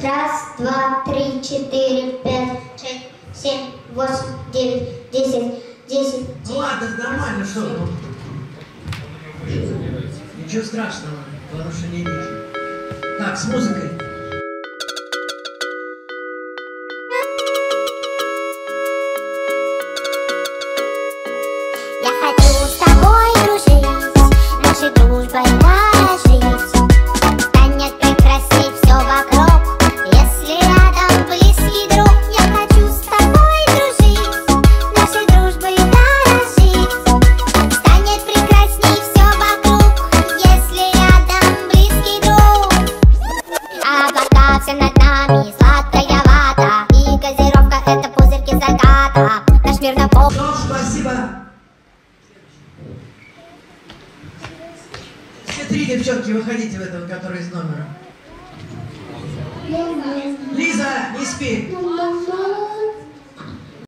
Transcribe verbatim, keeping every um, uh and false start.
Раз, два, три, четыре, пять, шесть, семь, восемь, девять, десять, десять. Ну ладно, нормально, что? Ничего страшного, нарушение речи. Так, с музыкой. Я хочу с тобой дружить, нашей дружбой дорожить. Станет прекрасней все вокруг, если рядом близкий друг. Я хочу с тобой дружить, нашей дружбой дорожить. Станет прекрасней все вокруг, если рядом близкий друг. Облака все над нами, сладкая вата, и газировка — это пузырьки заката. Наш мир наполнен. Спасибо. Все три девчонки, выходите в этого, который из номера. Лиза, не спи.